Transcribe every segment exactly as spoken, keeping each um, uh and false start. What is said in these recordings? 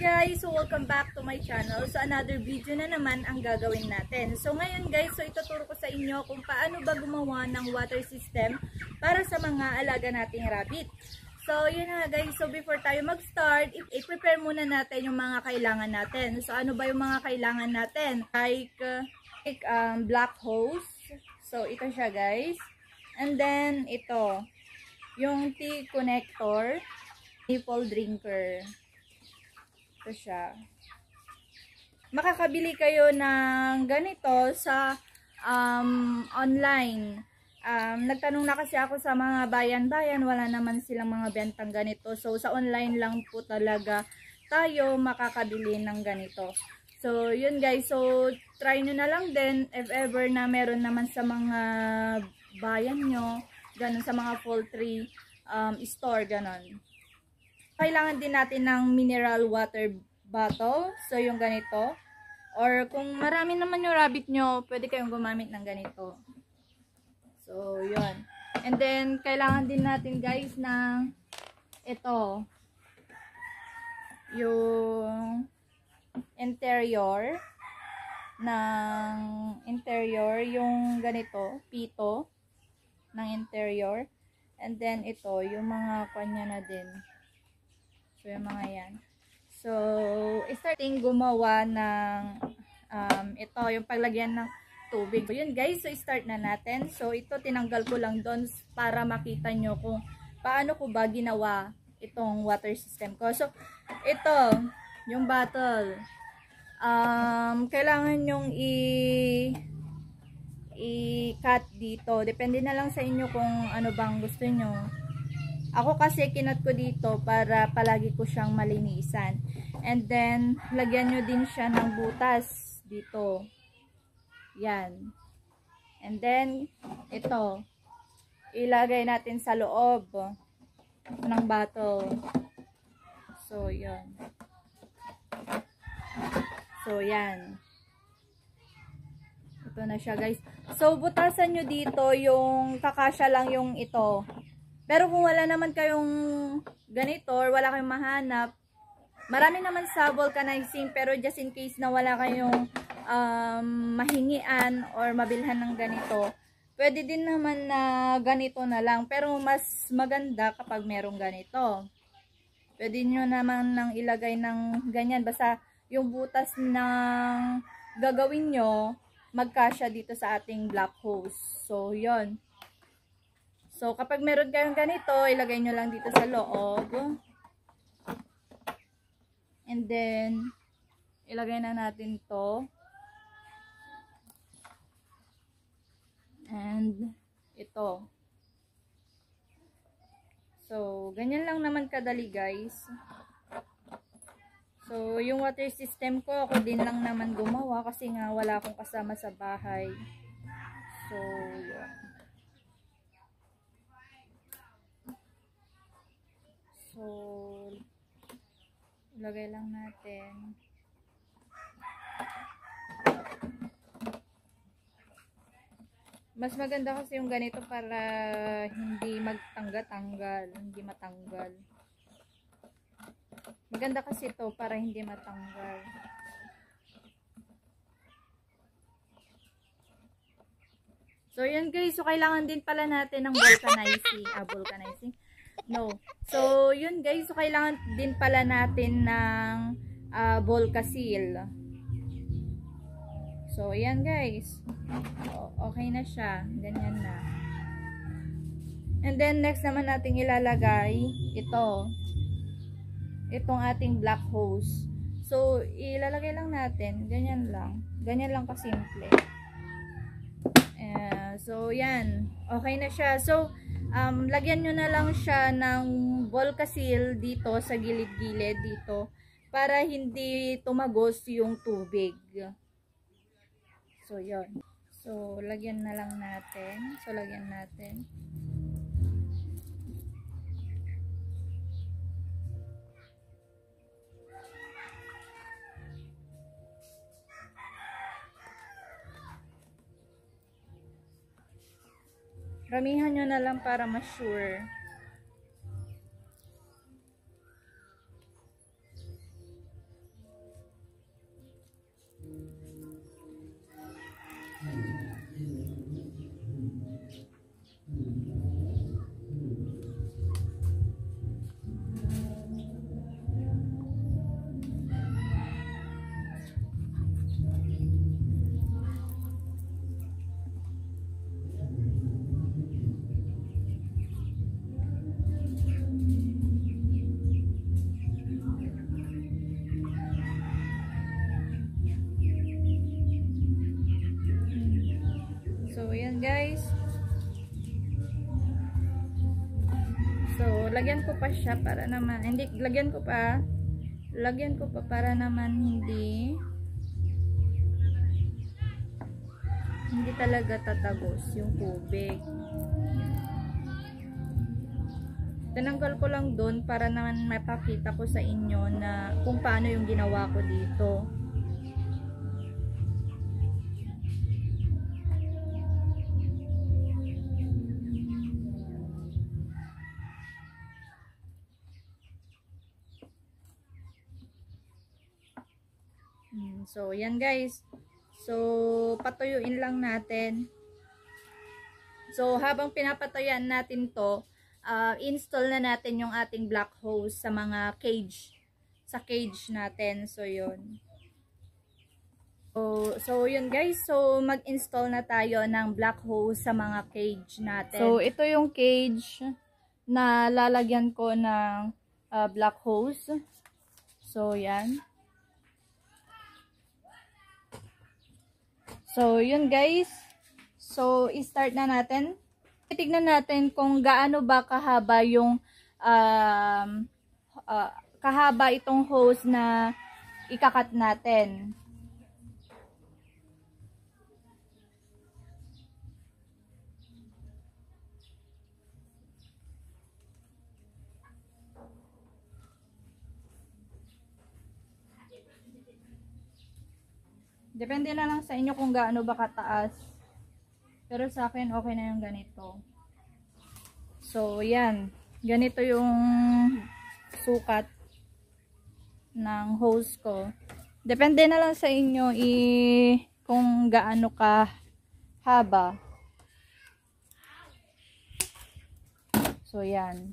guys! So welcome back to my channel. So another video na naman ang gagawin natin. So ngayon guys, so ituturo ko sa inyo kung paano ba gumawa ng water system para sa mga alaga nating rabbit. So yun na guys, so before tayo mag-start, i-prepare muna natin yung mga kailangan natin. So ano ba yung mga kailangan natin? Like, uh, like um, black hose. So ito siya guys. And then ito, yung T-connector, nipple drinker. Ito siya. Makakabili kayo ng ganito sa um, online. Um, nagtanong na kasi ako sa mga bayan-bayan, wala naman silang mga bentang ganito. So sa online lang po talaga tayo makakabili ng ganito. So yun guys, so try nyo na lang din if ever na meron naman sa mga bayan nyo, ganun sa mga poultry um, store, ganun. Kailangan din natin ng mineral water bottle. So, yung ganito. Or, kung marami naman yung rabbit nyo, pwede kayong gumamit ng ganito. So, yun. And then, kailangan din natin guys ng ito. Yung interior ng interior. Yung ganito. Pito ng interior. And then, ito. Yung mga kanya na din. So, yung mga yan. So, starting gumawa ng um, ito, yung paglagyan ng tubig. So, yun guys. So, start na natin. So, ito tinanggal ko lang doon para makita nyo kung paano ko ba ginawa itong water system ko. So, ito, yung bottle. Um, kailangan nyong i i-cut dito. Depende na lang sa inyo kung ano bang gusto nyo. Ako kasi kinat ko dito para palagi ko siyang malinisan. And then, lagyan nyo din siya ng butas dito. Yan. And then, ito. Ilagay natin sa loob ng bottle. So, yan. So, yan. Ito na siya guys. So, butasan nyo dito yung kakasya lang yung ito. Pero kung wala naman kayong ganito or wala kayong mahanap, marami naman sa vulcanizing, pero just in case na wala kayong um, mahingian or mabilhan ng ganito, pwede din naman na ganito na lang. Pero mas maganda kapag merong ganito. Pwede nyo naman nang ilagay ng ganyan. Basta yung butas ng gagawin nyo, magkasya dito sa ating black hose. So, yon. So, kapag meron kayong ganito, ilagay nyo lang dito sa loob. And then, ilagay na natin to. And, ito. So, ganyan lang naman kadali guys. So, yung water system ko, ako din lang naman gumawa kasi nga wala akong kasama sa bahay. So, yun. So, ilagay lang natin. Mas maganda kasi yung ganito para hindi magtangga-tanggal, hindi matanggal. Maganda kasi ito para hindi matanggal. So, yun guys. So, kailangan din pala natin ng vulcanizing. Ah, vulcanizing. No. So, yun guys. So, kailangan din pala natin ng uh, Volcasil. So, ayan guys. O, okay na siya. Ganyan na. And then, next naman natin ilalagay ito. Itong ating black hose. So, ilalagay lang natin. Ganyan lang. Ganyan lang kasimple. Uh, so, yan. Okay na siya. So, Um, lagyan nyo na lang siya ng Volcasil dito sa gilid-gilid dito para hindi tumagos yung tubig. So, yun. So, lagyan na lang natin. So, lagyan natin. Ramihan nyo na lang para ma-sure. lagyan ko pa siya para naman, hindi, lagyan ko pa, lagyan ko pa para naman hindi, hindi talaga tatagos yung tubig. Tinanggal ko lang doon para naman mapakita ko sa inyo na kung paano yung ginawa ko dito. So, yan guys. So, patuyuin lang natin. So, habang pinapatuyuan natin to, uh, install na natin yung ating black hose sa mga cage. Sa cage natin. So, yun. So, so yun guys. So, mag-install na tayo ng black hose sa mga cage natin. So, ito yung cage na lalagyan ko ng uh, black hose. So, yan. So, yun guys. So, i-start na natin. Tignan natin kung gaano ba kahaba yung um, uh, kahaba itong hose na ikakat natin. Depende na lang sa inyo kung gaano ba kataas. Pero sa akin, okay na yung ganito. So, yan. Ganito yung sukat ng hose ko. Depende na lang sa inyo i kung gaano ka haba. So, yan.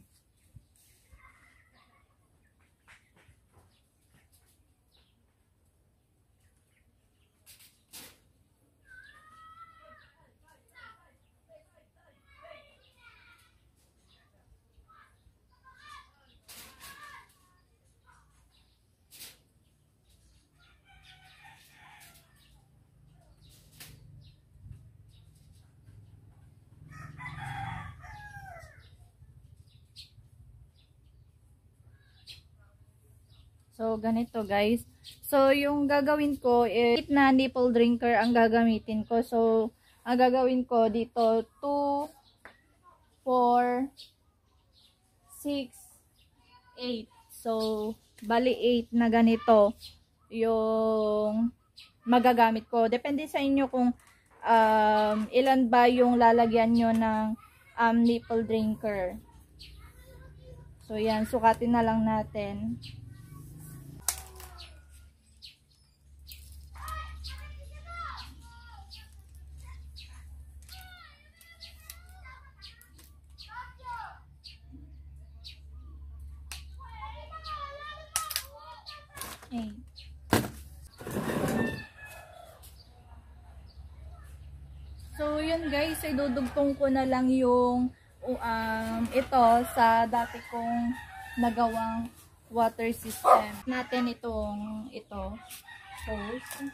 So, ganito guys. So, yung gagawin ko, eight na nipple drinker ang gagamitin ko. So, ang gagawin ko dito, two, four, six, eight. So, bali eight na ganito yung magagamit ko. Depende sa inyo kung um, ilan ba yung lalagyan nyo ng um, nipple drinker. So, yan. Sukatin na lang natin. Okay. So, yun guys, idudugtong ko na lang yung um, ito sa dati kong nagawang water system. Natin itong ito. Hose.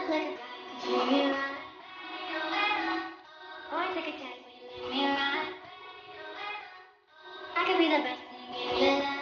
could be the best thing in your life.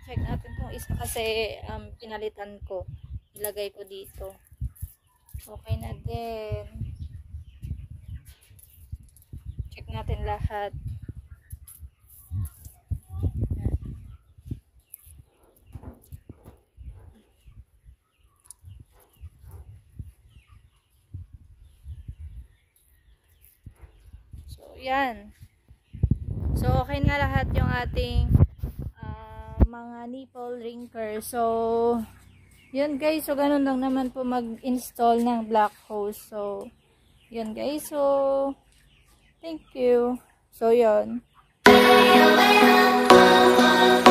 check natin tong isa kasi um, pinalitan ko. Ilagay ko dito. Okay na din. Check natin lahat. So, yan. So, okay na lahat yung ating uh, mga nipple rinker. So, yun guys. So, ganun lang naman po mag-install ng black hose. So, yun guys. So, thank you. So, yun.